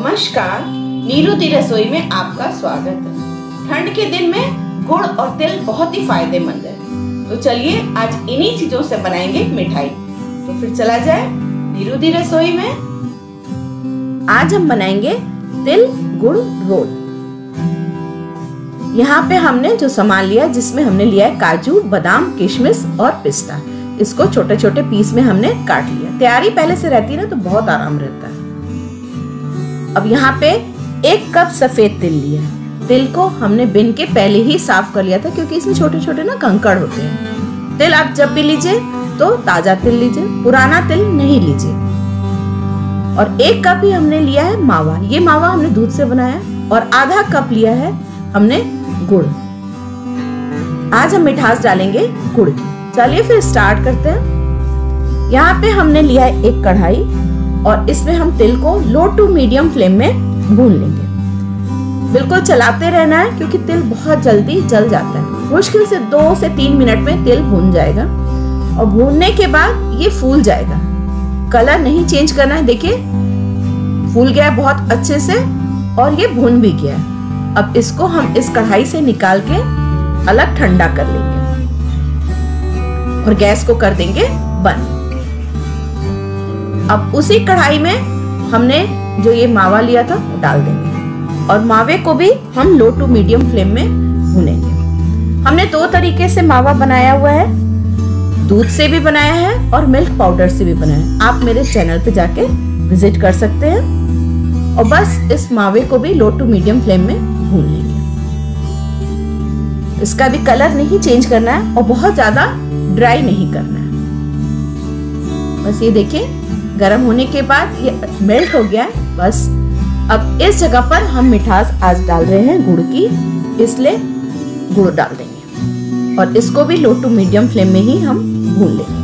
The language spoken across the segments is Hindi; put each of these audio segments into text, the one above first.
नमस्कार, नीरू दी रसोई में आपका स्वागत है। ठंड के दिन में गुड़ और तिल बहुत ही फायदेमंद है, तो चलिए आज इन्हीं चीजों से बनाएंगे मिठाई। तो फिर चला जाए नीरू दी रसोई में। आज हम बनाएंगे तिल गुड़ रोल। यहाँ पे हमने जो सामान लिया, जिसमें हमने लिया है काजू, बादाम, किशमिश और पिस्ता। इसको छोटे छोटे पीस में हमने काट लिया। तैयारी पहले से रहती है ना, तो बहुत आराम रहता है। अब यहाँ पे 1 कप सफेद तिल लिया। तिल को हमने बिन के पहले ही साफ कर लिया था, क्योंकि इसमें छोटे छोटे ना कंकड़ होते हैं। तिल आप जब भी लीजिए तो ताजा तिल लीजिए, पुराना तिल नहीं लीजिए। और 1 कप ही हमने लिया है मावा। ये मावा हमने दूध से बनाया। और आधा कप लिया है हमने गुड़। आज हम मिठास डालेंगे गुड़ की। चलिए फिर स्टार्ट करते हैं। यहाँ पे हमने लिया है 1 कढ़ाई और इसमें हम तिल को लो टू मीडियम फ्लेम में भून लेंगे। बिल्कुल चलाते रहना है, क्योंकि तिल बहुत जल्दी जल जाता है। मुश्किल से 2 से 3 मिनट में तिल भून जाएगा। और भूनने के बाद ये फूल जाएगा। कलर नहीं चेंज करना है। देखिए फूल गया है बहुत अच्छे से और ये भून भी गया है। अब इसको हम इस कढ़ाई से निकाल के अलग ठंडा कर लेंगे और गैस को कर देंगे बंद। अब उसी कढ़ाई में हमने जो ये मावा लिया था वो डाल देंगे और मावे को भी हम लो टू मीडियम फ्लेम में भूनेंगे। हमने 2 तरीके से मावा बनाया हुआ है, दूध से भी बनाया है और मिल्क पाउडर से भी बनाया है। आप मेरे चैनल पे जाके विजिट कर सकते हैं। और बस इस मावे को भी लो टू मीडियम फ्लेम में भून लेंगे। इसका भी कलर नहीं चेंज करना है और बहुत ज्यादा ड्राई नहीं करना है। बस ये देखिए गर्म होने के बाद ये मेल्ट हो गया है। बस अब इस जगह पर हम मिठास आज डाल रहे हैं गुड़ की, इसलिए गुड़ डाल देंगे और इसको भी लो टू मीडियम फ्लेम में ही हम भून लेंगे।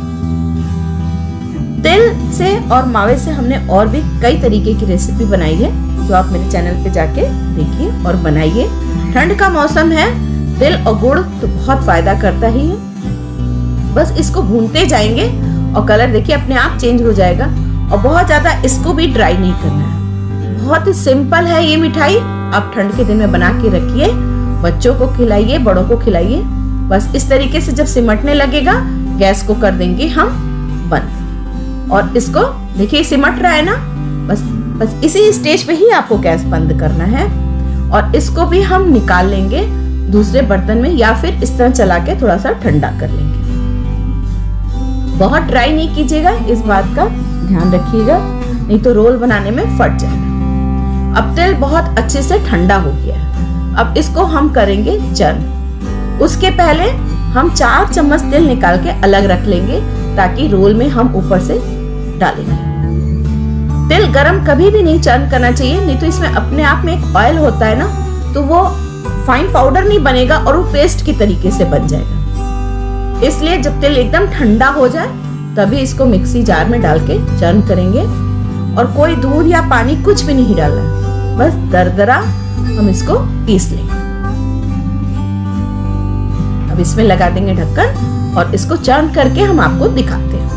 तिल से और मावे से हमने और भी कई तरीके की रेसिपी बनाई है, जो आप मेरे चैनल पे जाके देखिए और बनाइए। ठंड का मौसम है, तिल और गुड़ तो बहुत फायदा करता ही है। बस इसको भूनते जाएंगे और कलर देखिए अपने आप चेंज हो जाएगा। और बहुत ज्यादा इसको भी ड्राई नहीं करना है। बहुत ही सिंपल है ये मिठाई। आप ठंड के दिन में बना के रखिए, बच्चों को खिलाइए, बड़ों को खिलाइए। बस इस तरीके से जब सिमटने लगेगा, गैस को कर देंगे हम बंद। और इसको देखिए सिमट रहा है ना, बस इसी स्टेज पे ही आपको गैस बंद करना है। और इसको भी हम निकाल लेंगे दूसरे बर्तन में, या फिर इस तरह चला के थोड़ा सा ठंडा कर लेंगे। बहुत ड्राई नहीं कीजिएगा, इस बात का ध्यान रखिएगा, नहीं तो रोल बनाने में फट जाएगा। अब तिल बहुत अच्छे से ठंडा हो गया है। अब इसको हम करेंगे चर्न। उसके पहले हम 4 चम्मच तिल निकाल के अलग रख लेंगे, ताकि रोल में हम ऊपर से डालेंगे। तिल गरम कभी भी नहीं चर्न करना चाहिए, नहीं तो इसमें अपने आप में एक ऑयल होता है ना, तो वो फाइन पाउडर नहीं बनेगा और वो पेस्ट की तरीके से बन जाएगा। इसलिए जब तिल एकदम ठंडा हो जाए तभी इसको मिक्सी जार में डाल के चर्न करेंगे। और कोई दूध या पानी कुछ भी नहीं डालना है, बस दरदरा हम इसको पीस लेंगे। अब इसमें लगा देंगे ढक्कन और इसको चर्न करके हम आपको दिखाते हैं।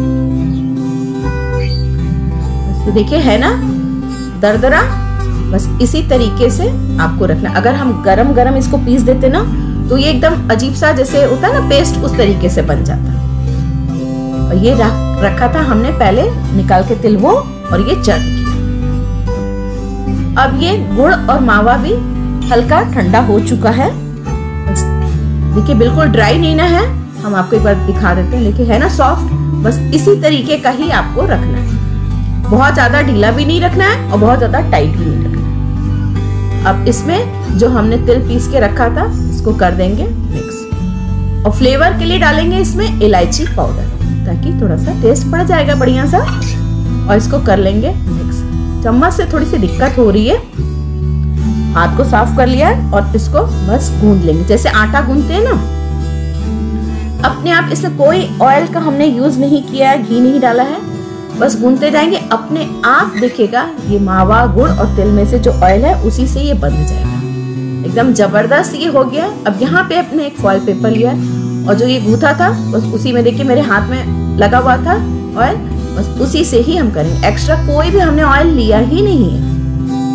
बस देखिए है ना दरदरा, बस इसी तरीके से आपको रखना। अगर हम गरम गरम इसको पीस देते ना, तो ये एकदम अजीब सा जैसे होता है ना पेस्ट, उस तरीके से बन जाता। और ये रखा था हमने पहले निकाल के तिल वो, और ये चर्न किया। अब ये गुड़ और मावा भी हल्का ठंडा हो चुका है। देखिए बिल्कुल ड्राई नहीं ना है, हम आपको एक बार दिखा देते हैं। देखिए है ना सॉफ्ट, बस इसी तरीके का ही आपको रखना है। बहुत ज्यादा ढीला भी नहीं रखना है और बहुत ज्यादा टाइट भी नहीं रखना है। अब इसमें जो हमने तिल पीस के रखा था, इसको कर देंगे मिक्स। और फ्लेवर के लिए डालेंगे इसमें इलायची पाउडर, ताकि थोड़ा सा टेस्ट बढ़ जाएगा बढ़िया सा। और इसको कर लेंगे मिक्स। चम्मच से थोड़ी सी दिक्कत हो रही है, हाथ को साफ कर लिया है और इसको बस गूंद लेंगे, जैसे आटा गूंदते हैं ना। अपने आप, इसमें कोई ऑयल का हमने यूज नहीं किया है, घी नहीं डाला है। बस गूंदते जाएंगे, अपने आप दिखेगा ये मावा, गुड़ और तिल में से जो ऑयल है उसी से ये बन जाएगा। एकदम जबरदस्त ये हो गया। अब यहाँ पे अपने एक फॉइल पेपर लिया और जो ये गूथा था बस उसी में, देखिए मेरे हाथ में लगा हुआ था ऑयल, बस उसी से ही हम करेंगे। एक्स्ट्रा कोई भी हमने ऑयल लिया ही नहीं है।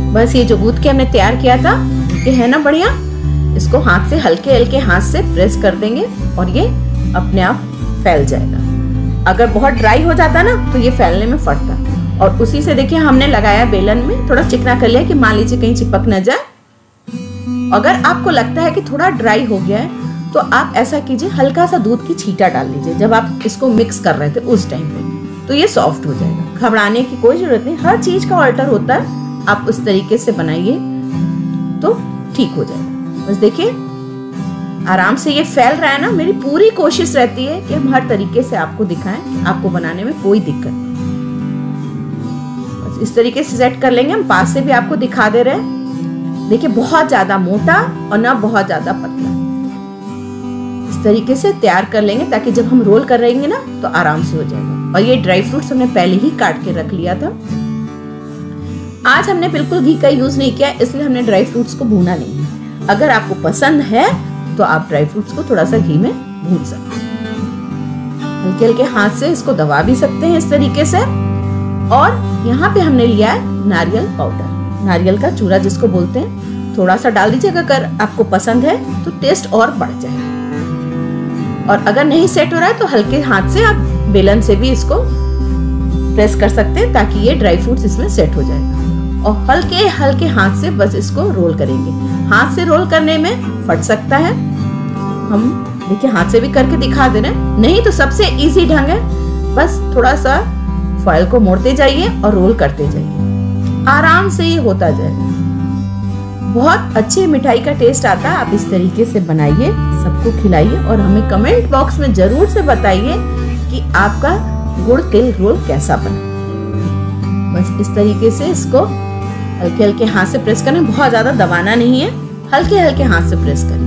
बस ये जो गूंथ के हमने तैयार किया था ये है ना बढ़िया, इसको हाथ से हल्के हल्के हाथ से प्रेस कर देंगे और ये अपने आप फैल जाएगा। अगर बहुत ड्राई हो जाता ना तो ये फैलने में फटता। और उसी से देखिए हमने लगाया बेलन में, थोड़ा चिकना कर लिया कि मान लीजिए कहीं चिपक न जाए। अगर आपको लगता है कि थोड़ा ड्राई हो गया है तो आप ऐसा कीजिए, हल्का सा दूध की छींटा डाल लीजिए जब आप इसको मिक्स कर रहे थे उस टाइम पे, तो ये सॉफ्ट हो जाएगा। घबराने की कोई जरूरत नहीं, हर चीज का ऑल्टर होता है, आप उस तरीके से बनाइए तो ठीक हो जाएगा। बस देखिए आराम से ये फैल रहा है ना। मेरी पूरी कोशिश रहती है कि हम हर तरीके से आपको दिखाएं, आपको बनाने में कोई दिक्कत नहीं। बस इस तरीके से सेट कर लेंगे। हम पास से भी आपको दिखा दे रहे हैं। देखिए बहुत ज्यादा मोटा और ना बहुत ज्यादा पतला, इस तरीके से तैयार कर लेंगे ताकि जब हम रोल कर रहेंगे ना तो आराम से हो जाएगा। और ये ड्राई फ्रूट्स हमने पहले ही काट के रख लिया था। आज हमने बिल्कुल घी का यूज नहीं किया, इसलिए हमने ड्राई फ्रूट्स को भूना नहीं है। अगर आपको पसंद है तो आप ड्राई फ्रूट्स को थोड़ा सा घी में भून सकते हैं। हल्के हल्के हाथ से इसको दबा भी सकते हैं इस तरीके से। और यहाँ पे हमने लिया है नारियल पाउडर, नारियल का चूरा जिसको बोलते हैं, थोड़ा सा डाल दीजिएगा। अगर आपको पसंद है तो टेस्ट और बढ़ जाएगा। और अगर नहीं सेट हो रहा है तो हल्के हाथ से आप बेलन से भी इसको प्रेस कर सकते हैं ताकि ये ड्राई फ्रूट्स इसमें सेट हो जाएगा। और हल्के हल्के हाथ से बस इसको रोल करेंगे। हाथ से रोल करने में फट सकता है, हम देखिए हाथ से भी करके दिखा दे रहे हैं। नहीं तो सबसे इजी ढंग है, बस थोड़ा सा फॉइल को मोड़ते जाइए और रोल करते जाइए, आराम से ये होता जाएगा। बहुत अच्छी मिठाई का टेस्ट आता है। आप इस तरीके से बनाइए, सबको खिलाइए और हमें कमेंट बॉक्स में जरूर से बताइए कि आपका गुड़ तिल रोल कैसा बना। बस इस तरीके से इसको हल्के हल्के हाथ से प्रेस करना, बहुत ज्यादा दबाना नहीं है, हल्के हल्के हाथ से प्रेस करिए।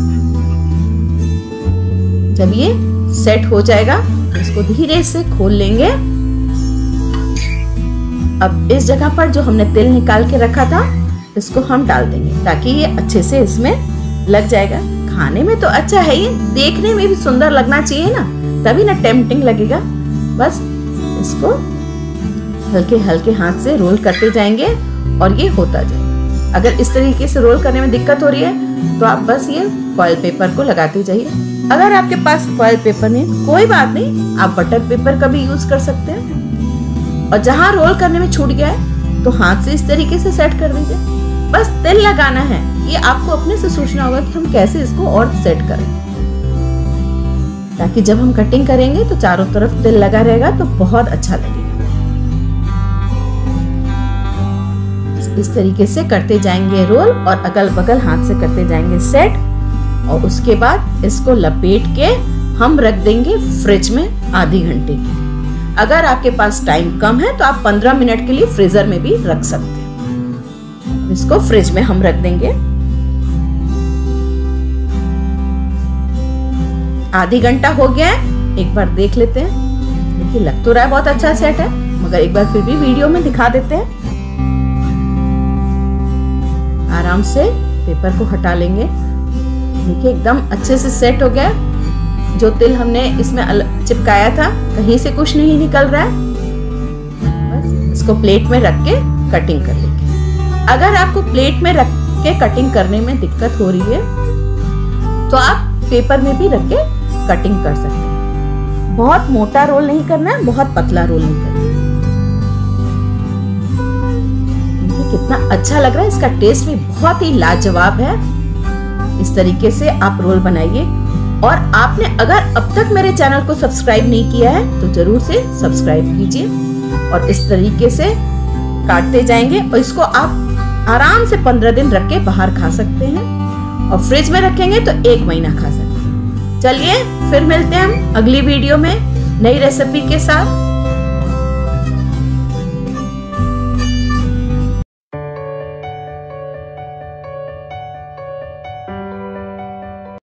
जब ये सेट हो जाएगा तो इसको धीरे से खोल लेंगे। अब इस जगह पर जो हमने तिल निकाल के रखा था इसको हम डाल देंगे ताकि ये अच्छे से इसमें लग जाएगा। खाने में तो अच्छा है, ये देखने में भी सुंदर लगना चाहिए ना, तभी ना टेम्पटिंग लगेगा। बस इसको हल्के हल्के हाथ से रोल करते जाएंगे और ये होता जाएगा। अगर इस तरीके से रोल करने में दिक्कत हो रही है तो आप बस ये फॉइल पेपर को लगाते जाइए। अगर आपके पास फॉइल पेपर नहीं, कोई बात नहीं, आप बटर पेपर का भी यूज कर सकते हैं। और जहां रोल करने में छूट गया है तो हाथ से इस तरीके से सेट कर दीजिए। बस तिल लगाना है, ये आपको अपने से सोचना होगा कि हम कैसे इसको और सेट करें, ताकि जब हम कटिंग करेंगे तो चारों तरफ तिल लगा रहेगा तो बहुत अच्छा लगेगा। इस तरीके से करते जाएंगे रोल और अगल बगल हाथ से करते जाएंगे सेट। और उसके बाद इसको लपेट के हम रख देंगे फ्रिज में आधे घंटे के लिए। अगर आपके पास टाइम कम है तो आप 15 मिनट के लिए फ्रीजर में भी रख सकते हैं। इसको फ्रिज में हम रख देंगे। आधी घंटा हो गया है, एक बार देख लेते हैं। देखिए लग तो रहा है बहुत अच्छा सेट है, मगर एक बार फिर भी वीडियो में दिखा देते हैं। आराम से पेपर को हटा लेंगे। देखिए एकदम अच्छे से सेट हो गया। जो तिल हमने इसमें चिपकाया था कहीं से कुछ नहीं निकल रहा है। बस इसको प्लेट में रख के कटिंग कर लेंगे। अगर आपको प्लेट में रख के कटिंग करने में दिक्कत हो रही है तो आप पेपर में भी रख के कटिंग कर सकते हैं। बहुत मोटा रोल नहीं करना है, बहुत पतला रोल नहीं करना है। कितना अच्छा लग रहा है, इसका टेस्ट भी बहुत ही लाजवाब है। इस तरीके से आप रोल बनाइए। और आपने अगर अब तक मेरे चैनल को सब्सक्राइब नहीं किया है तो जरूर से सब्सक्राइब कीजिए। और इस तरीके से काटते जाएंगे और इसको आप आराम से 15 दिन रख के बाहर खा सकते हैं और फ्रिज में रखेंगे तो 1 महीना खा सकते हैं। चलिए फिर मिलते हैं हम अगली वीडियो में नई रेसिपी के साथ।